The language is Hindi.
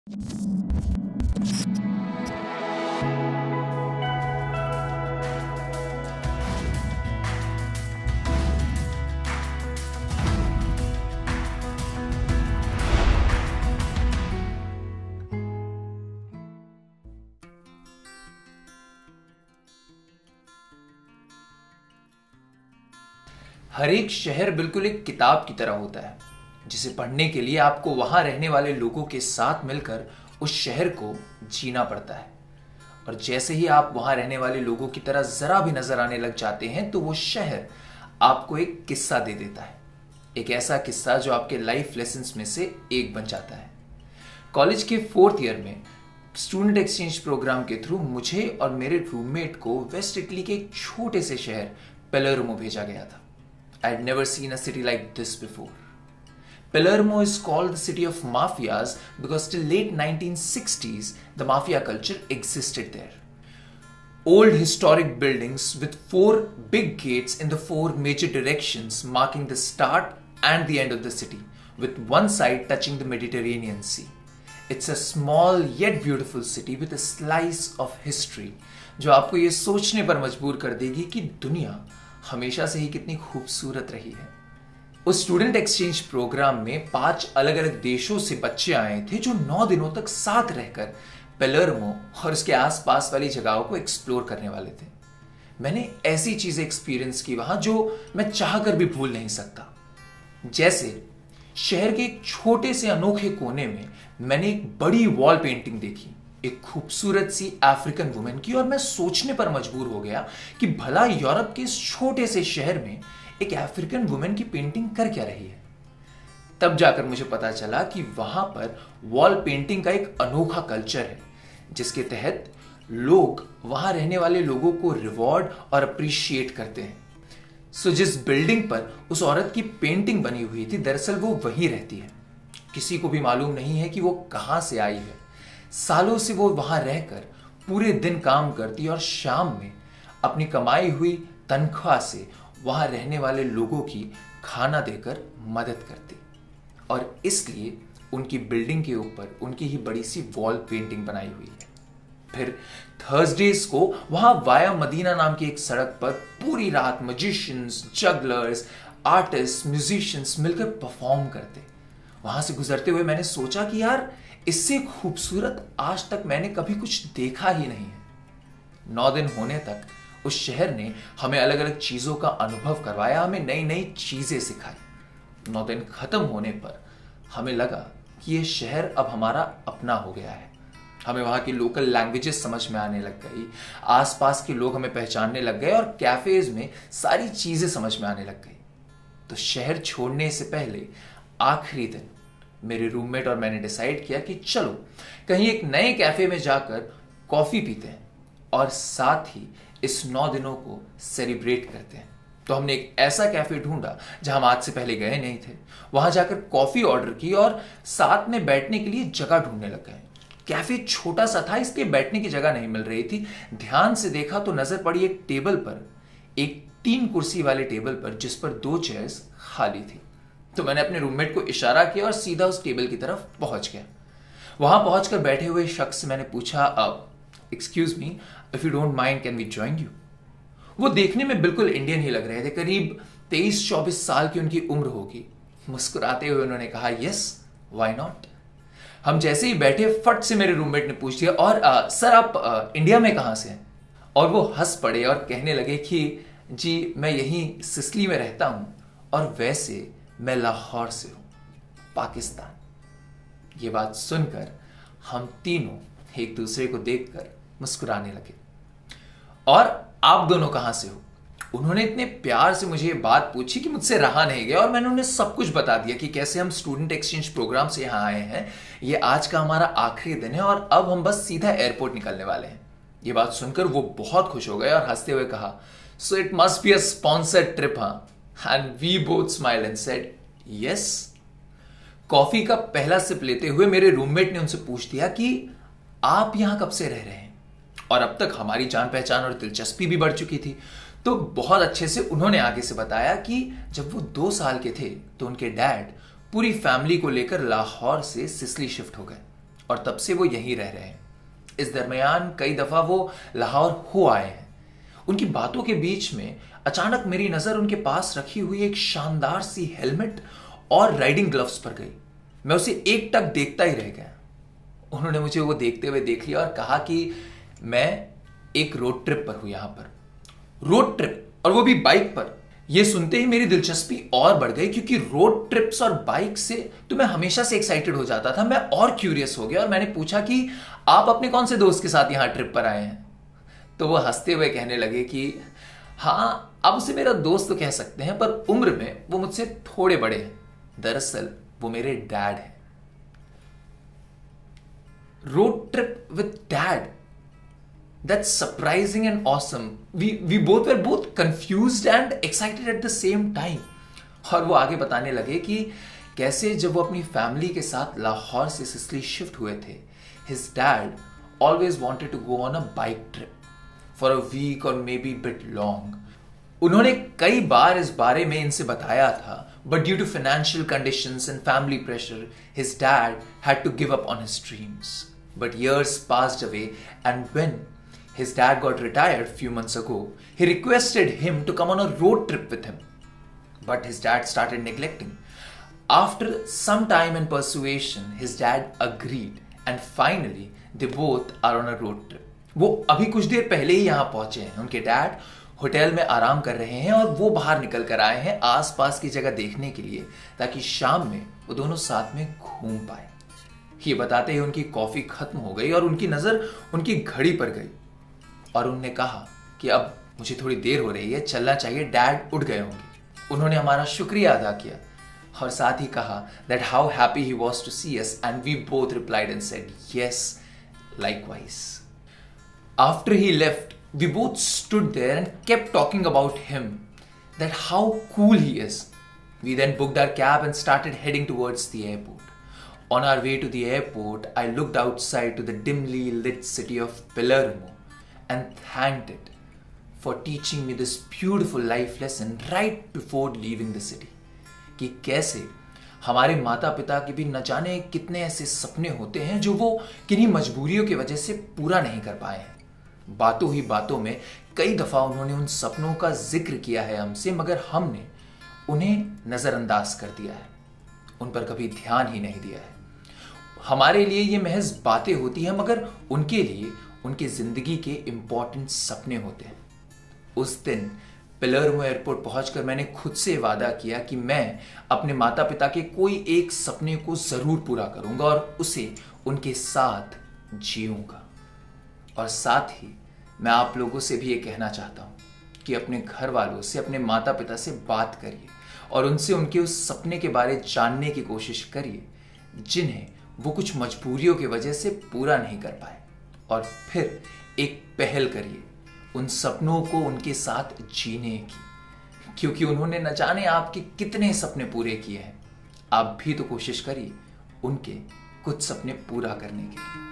हर एक शहर बिल्कुल एक किताब की तरह होता है, जिसे पढ़ने के लिए आपको वहां रहने वाले लोगों के साथ मिलकर उस शहर को जीना पड़ता है। और जैसे ही आप वहां रहने वाले लोगों की तरह जरा भी नजर आने लग जाते हैं तो वो शहर आपको एक किस्सा दे देता है, एक ऐसा किस्सा जो आपके लाइफ लेसन्स में से एक बन जाता है। कॉलेज के 4th ईयर में स्टूडेंट एक्सचेंज प्रोग्राम के थ्रू मुझे और मेरे रूममेट को वेस्ट इटली के एक छोटे से शहर पेलेर्मो भेजा गया था। I had never seen a city like this before. Palermo is called the city of mafias because till late 1960s, the mafia culture existed there. Old historic buildings with 4 big gates in the 4 major directions marking the start and the end of the city, with one side touching the Mediterranean Sea. It's a small yet beautiful city with a slice of history, जो आपको ये सोचने पर मजबूर कर देगी कि दुनिया हमेशा से ही कितनी खूबसूरत रही है। उस स्टूडेंट एक्सचेंज प्रोग्राम में 5 अलग अलग देशों से बच्चे आए थे जो 9 दिनों तक साथ रहकर पेलेर्मो और उसके आसपास वाली जगहों को एक्सप्लोर करने वाले थे। मैंने ऐसी चीजें एक्सपीरियंस की वहां जो मैं चाहकर भी भूल नहीं सकता। जैसे शहर के एक छोटे से अनोखे कोने में मैंने एक बड़ी वॉल पेंटिंग देखी, एक खूबसूरत सी अफ्रीकन वुमेन की, और मैं सोचने पर मजबूर हो गया कि भला यूरोप के इस छोटे से शहर में एक अफ्रीकन वुमेन की पेंटिंग कर क्या रही है। तब जाकर मुझे पता चला कि वहां पर वॉल पेंटिंग का एक अनोखा कल्चर है, जिसके तहत लोग वहां रहने वाले लोगों को रिवॉर्ड और अप्रिशिएट करते हैं। सो जिस बिल्डिंग पर उस औरत की पेंटिंग बनी हुई थी, दरअसल वो वहीं रहती है। किसी को भी मालूम नहीं है कि वो कहां से आई है। सालों से वो वहां रहकर पूरे दिन काम करती और शाम में अपनी कमाई हुई तनख्वाह से वहां रहने वाले लोगों की खाना देकर मदद करती, और इसलिए उनकी बिल्डिंग के ऊपर उनकी ही बड़ी सी वॉल पेंटिंग बनाई हुई है। फिर थर्सडेज को वहां वाया मदीना नाम की एक सड़क पर पूरी रात मजिशियंस, जगलर्स, आर्टिस्ट, म्यूजिशियंस मिलकर परफॉर्म करते। वहां से गुजरते हुए मैंने सोचा कि यार, इससे खूबसूरत आज तक मैंने कभी कुछ देखा ही नहीं है। 9 दिन होने तक उस शहर ने हमें अलग अलग चीजों का अनुभव करवाया, हमें नई नई चीजें सिखाई। 9 दिन खत्म होने पर हमें लगा कि यह शहर अब हमारा अपना हो गया है। हमें वहां की लोकल लैंग्वेजेस समझ में आने लग गई, आसपास के लोग हमें पहचानने लग गए और कैफेज में सारी चीजें समझ में आने लग गई। तो शहर छोड़ने से पहले आखिरी दिन मेरे रूममेट और मैंने डिसाइड किया कि चलो कहीं एक नए कैफे में जाकर कॉफी पीते हैं और साथ ही इस 9 दिनों को सेलिब्रेट करते हैं। तो हमने एक ऐसा कैफे ढूंढा जहां हम आज से पहले गए नहीं थे। वहां जाकर कॉफी ऑर्डर की और साथ में बैठने के लिए जगह ढूंढने लग गए। कैफे छोटा सा था, इसलिए बैठने की जगह नहीं मिल रही थी। ध्यान से देखा तो नजर पड़ी एक टेबल पर, एक 3 कुर्सी वाले टेबल पर, जिस पर 2 चेयर्स खाली थी। तो मैंने अपने रूममेट को इशारा किया और सीधा उस टेबल की तरफ पहुंच गया। वहां पहुंचकर बैठे हुए शख्स से मैंने पूछा, excuse me, if you don't mind can we join you. वो देखने में बिल्कुल इंडियन ही लग रहे थे, करीब 23-24 साल की उनकी उम्र होगी। मुस्कुराते हुए उन्होंने कहा, यस व्हाई नॉट। हम जैसे ही बैठे, फट से मेरे रूममेट ने पूछ दिया, और सर आप इंडिया में कहां से हैं? और वो हंस पड़े और कहने लगे कि जी मैं यहीं सिसली में रहता हूं, और वैसे मैं लाहौर से हूं, पाकिस्तान। ये बात सुनकर हम तीनों एक दूसरे को देखकर मुस्कुराने लगे। और आप दोनों कहां से हो? उन्होंने इतने प्यार से मुझे ये बात पूछी कि मुझसे रहा नहीं गया, और मैंने उन्हें सब कुछ बता दिया कि कैसे हम स्टूडेंट एक्सचेंज प्रोग्राम से यहां आए हैं। ये आज का हमारा आखिरी दिन है और अब हम बस सीधा एयरपोर्ट निकलने वाले हैं। ये बात सुनकर वो बहुत खुश हो गए और हंसते हुए कहा, so it must be a sponsored trip, हाँ? And we both smiled and said yes. Coffee का पहला सिप लेते हुए मेरे रूममेट ने उनसे पूछ दिया कि आप यहां कब से रह रहे हैं? और अब तक हमारी जान पहचान और दिलचस्पी भी बढ़ चुकी थी। तो बहुत अच्छे से उन्होंने आगे से बताया कि जब वो 2 साल के थे तो उनके डैड पूरी फैमिली को लेकर लाहौर से सिसली शिफ्ट हो गए और तब से वो यहीं रह रहे हैं। इस दरमियान कई दफा वो लाहौर हो आए हैं। उनकी बातों के बीच में अचानक मेरी नजर उनके पास रखी हुई एक शानदार सी हेलमेट और राइडिंग ग्लव्स पर गई। मैं उसे एक टक देखता ही रह गया। उन्होंने मुझे वो देखते हुए देख लिया और कहा कि मैं एक रोड ट्रिप पर हूं, यहां पर रोड ट्रिप, और वो भी बाइक पर। यह सुनते ही मेरी दिलचस्पी और बढ़ गई, क्योंकि रोड ट्रिप्स और बाइक से तो मैं हमेशा से एक्साइटेड हो जाता था। मैं और क्यूरियस हो गया और मैंने पूछा कि आप अपने कौन से दोस्त के साथ यहां ट्रिप पर आए हैं? तो वो हंसते हुए कहने लगे कि हाँ, आप उसे मेरा दोस्त तो कह सकते हैं, पर उम्र में वो मुझसे थोड़े बड़े हैं। दरअसल वो मेरे डैड हैं। Road trip with dad, that's surprising and awesome. We both were both confused and excited at the same time. और वो आगे बताने लगे कि कैसे जब वो अपनी फैमिली के साथ लाहौर से सिसली शिफ्ट हुए थे, his dad always wanted to go on a bike trip for a week or maybe bit long. उन्होंने कई बार इस बारे में इनसे बताया था, but due to financial conditions and family pressure, his dad had to give up on his dreams. But years passed away, and when his dad got retired a few months ago, he requested him to come on a road trip with him. But his dad started neglecting. After some time and persuasion, his dad agreed, and finally they both are on a road trip. वो अभी कुछ देर पहले ही यहाँ पहुंचे हैं। उनके डैड होटल में आराम कर रहे हैं और वो बाहर निकल कर आए हैं आसपास की जगह देखने के लिए, ताकि शाम में वो दोनों साथ में घूम पाए। ये बताते ही उनकी कॉफी खत्म हो गई और उनकी नजर उनकी घड़ी पर गई और उन्होंने कहा कि अब मुझे थोड़ी देर हो रही है, चलना चाहिए, डैड उठ गए होंगे। उन्होंने हमारा शुक्रिया अदा किया और साथ ही कहा that how happy he was to see us, and we both replied and said yes, likewise. After he left, we both stood there and kept talking about him, that how cool he is. We then booked our cab and started heading towards the airport. On our way to the airport, I looked outside to the dimly lit city of Palermo and thanked it for teaching me this beautiful life lesson right before leaving the city. कि कैसे हमारे माता पिता के भी न जाने कितने ऐसे सपने होते हैं जो वो किन्हीं मजबूरियों की वजह से पूरा नहीं कर पाए हैं। बातों ही बातों में कई दफा उन्होंने उन सपनों का जिक्र किया है हमसे, मगर हमने उन्हें नजरअंदाज कर दिया है, उन पर कभी ध्यान ही नहीं दिया है। हमारे लिए ये महज बातें होती हैं, मगर उनके लिए उनकी जिंदगी के इंपॉर्टेंट सपने होते हैं। उस दिन पेलर्मो एयरपोर्ट पहुंचकर मैंने खुद से वादा किया कि मैं अपने माता पिता के कोई एक सपने को जरूर पूरा करूंगा और उसे उनके साथ जीऊंगा। और साथ ही मैं आप लोगों से भी ये कहना चाहता हूं कि अपने घर वालों से, अपने माता पिता से बात करिए और उनसे उनके उस सपने के बारे जानने की कोशिश करिए जिन्हें वो कुछ मजबूरियों की वजह से पूरा नहीं कर पाए, और फिर एक पहल करिए उन सपनों को उनके साथ जीने की, क्योंकि उन्होंने न जाने आपके कितने सपने पूरे किए हैं। आप भी तो कोशिश करिए उनके कुछ सपने पूरा करने के लिए।